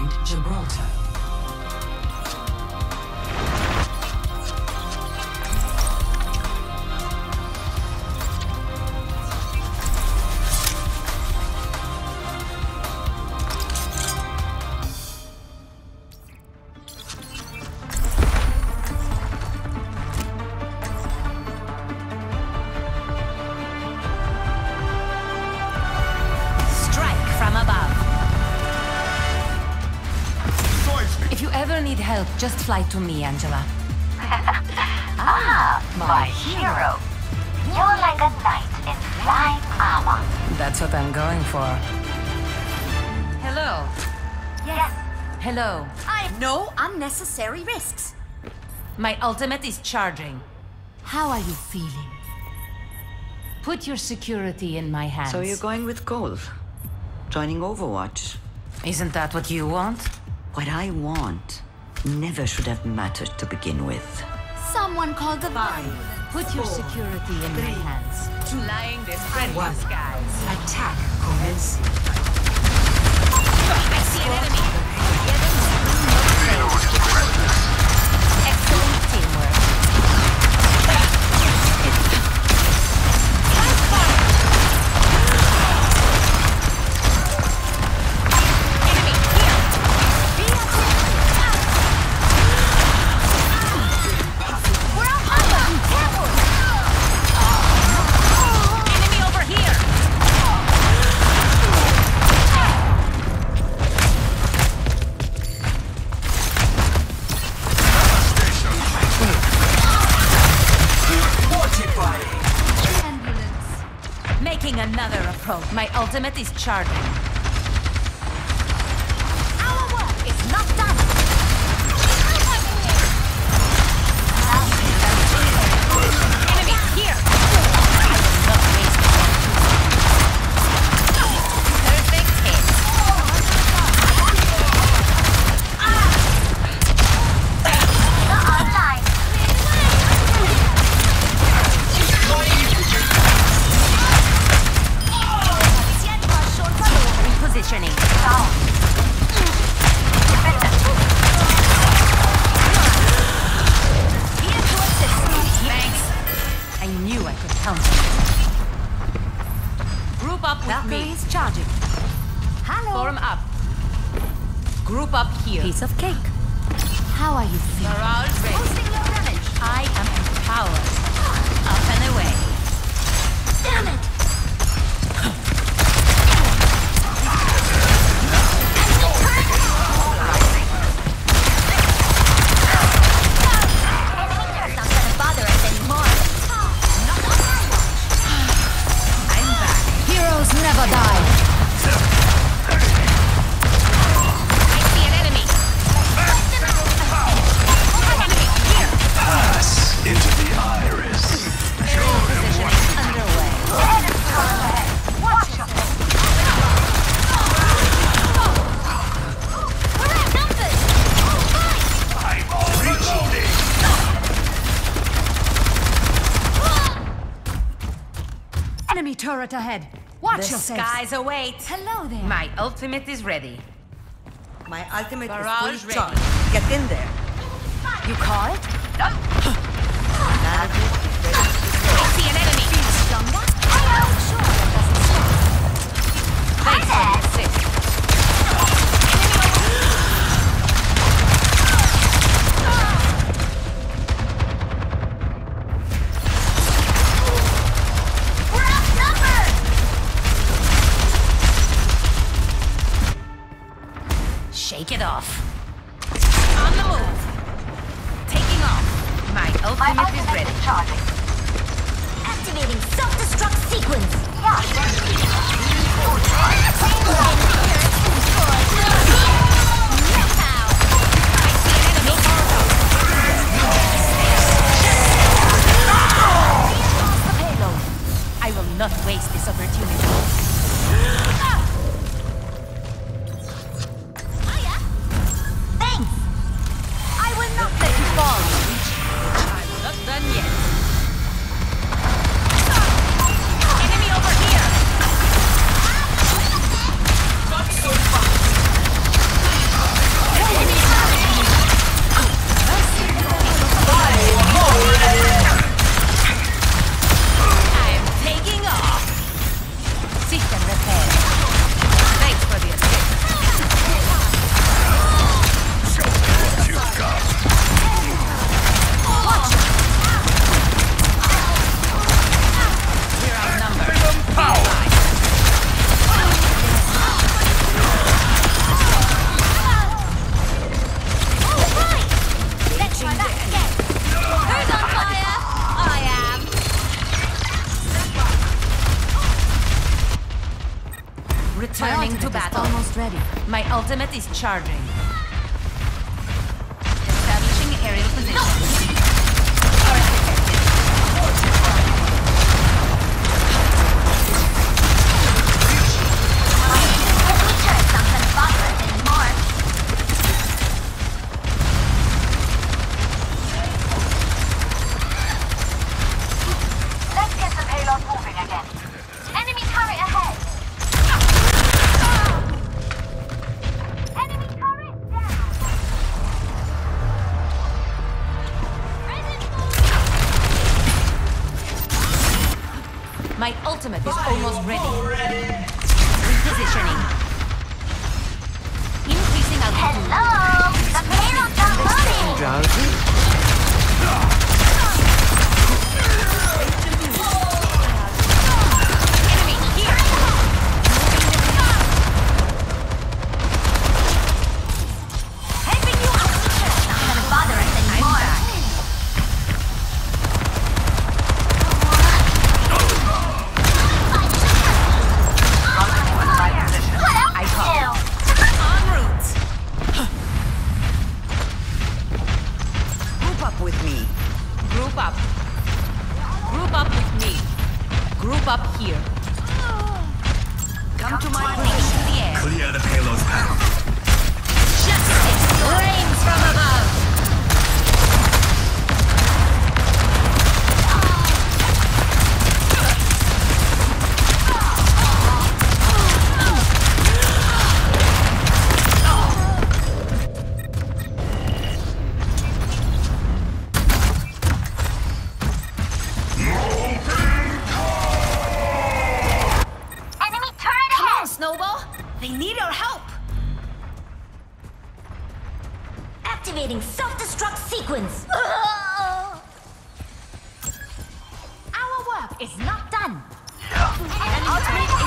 gained Gibraltar. Just fly to me, Angela. My hero. You're like a knight in flying armor. That's what I'm going for. Hello. Yes. Hello. I have no unnecessary risks. My ultimate is charging. How are you feeling? Put your security in my hands. So you're going with Cole? Joining Overwatch? Isn't that what you want? What I want never should have mattered to begin with. Someone called the vine. Put your security in my hands. Flying this friendly skies. Attack commencing. I see an enemy. Excellent teamwork. Another approach. My ultimate is charging. Our work is not done. Enemy here. I will not waste it. Perfect hit. Online. Repositioning. Thanks. I knew I could count on you. Group up with Valkyrie me. is charging. Hello. Form up. Group up here. Piece of cake. How are you feeling? Barrage ready. Boosting your damage. I am empowered. Up and away. Damn it! Never die. I see an enemy. Enemy here. Pass into the iris. Positioning underway. Watch your We're outnumbered! I'm reloading. Enemy turret ahead. Watch The yourselves. skies await. Hello there. My ultimate is ready. My ultimate Barrage is fully ready. charged. Get in there. You call it? I see an enemy. Stronger? I'm sure that doesn't stop. Thanks for the assist. We're outnumbered! Shake it off. On the move. Taking off. My My ultimate is ultimate ready. is charging. Activating self-destruct sequence. I will not waste this opportunity. Thanks! I will not let you fall. I'm not done yet. Enemy over here! ultimate is charging. Establishing aerial position. Let's get the payload moving again. Enemy turret ahead. Enemy turret down. My ultimate is almost ready. Repositioning. Increasing altitude. Hello, the payload's unloading. Drowsy? Enemy here. Helping you out. Not gonna bother us anymore. I call. En route. Group up with me. Group up. Group up with me. Group up here. Come to my Taking place. to the air. Clear the payload path. Justice reigns from above. Enemy turret Come ahead. on, Snowball. They need our help. Activating self-destruct sequence. Our work is not done. Enemy turret